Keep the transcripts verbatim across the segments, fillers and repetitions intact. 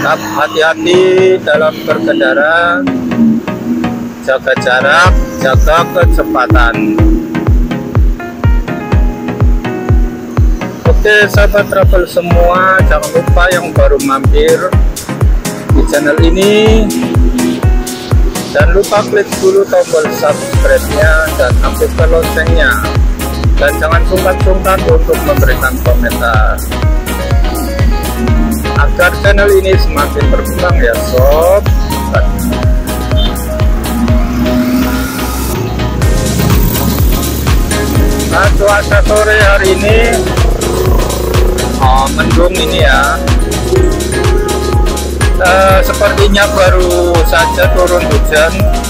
Tetap hati-hati dalam berkendara, jaga jarak, jaga kecepatan. Oke sahabat travel semua, jangan lupa yang baru mampir di channel ini, jangan lupa klik dulu tombol subscribe-nya dan aktifkan loncengnya, dan jangan sungkan-sungkan untuk memberikan komentar agar channel ini semakin berkembang ya sob. Nah, cuaca sore hari ini oh, mendung ini ya. Uh, sepertinya baru saja turun hujan,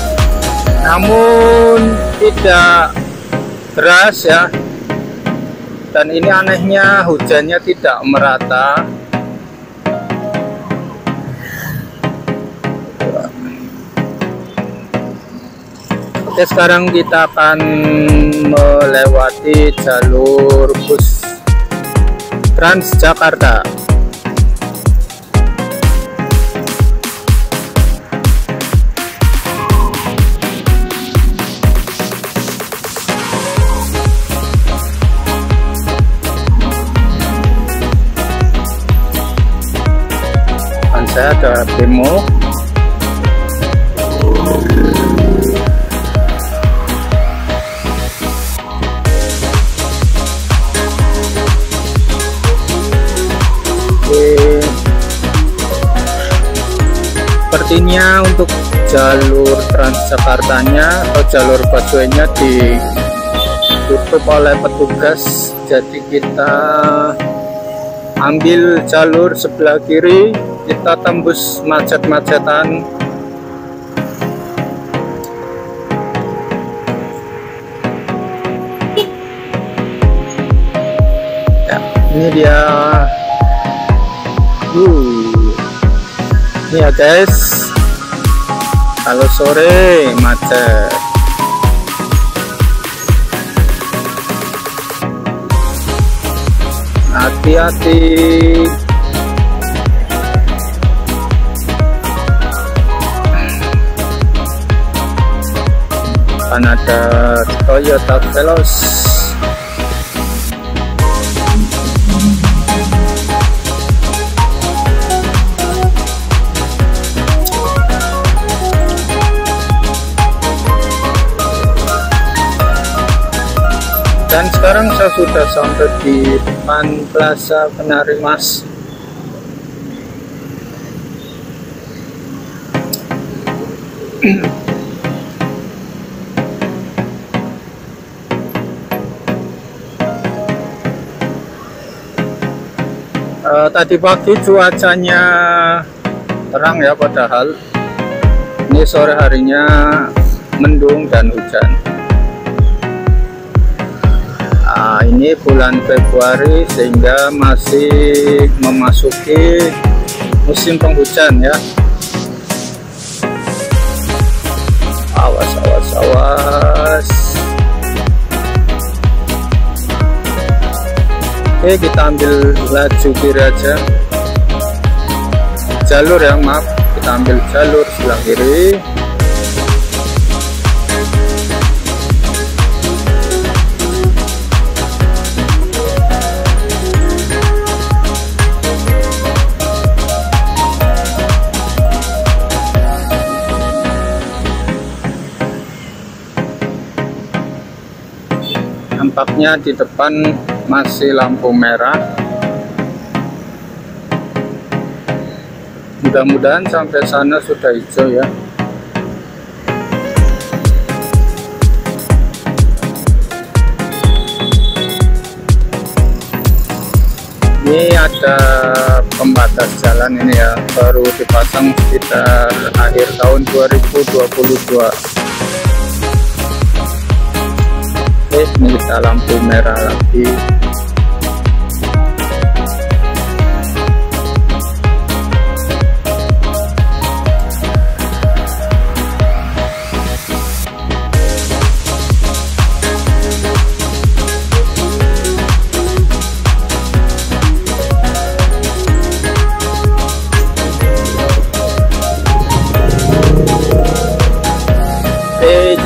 namun tidak deras ya. Dan ini anehnya hujannya tidak merata. Oke, sekarang kita akan melewati jalur bus Transjakarta. Dan saya ada demo. Sepertinya untuk jalur Transjakartanya atau jalur busway-nya ditutup oleh petugas, jadi kita ambil jalur sebelah kiri, kita tembus macet-macetan. Ya, ini dia. Uh. Ini ya guys, kalau sore macet. Hati-hati. Kan ada Toyota Veloz. Dan sekarang saya sudah sampai di depan Plaza Kenari Mas. uh, tadi pagi cuacanya terang ya, padahal ini sore harinya mendung dan hujan. Nah, ini bulan Februari sehingga masih memasuki musim penghujan ya. Awas, awas, awas. Oke, kita ambil laju kiri aja. Jalur ya, maaf. Kita ambil jalur sebelah kiri. Nampaknya di depan masih lampu merah. Mudah-mudahan sampai sana sudah hijau ya. Ini ada pembatas jalan ini ya, baru dipasang sekitar akhir tahun dua ribu dua puluh dua. Ini kita lampu merah lagi.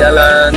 jalan.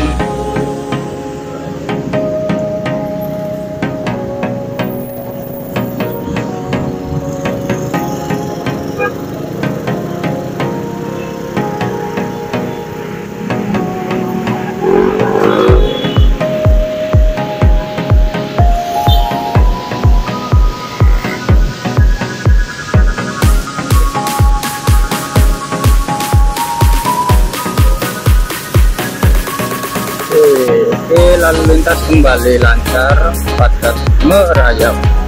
Oke, lalu lintas kembali lancar, padat merayap.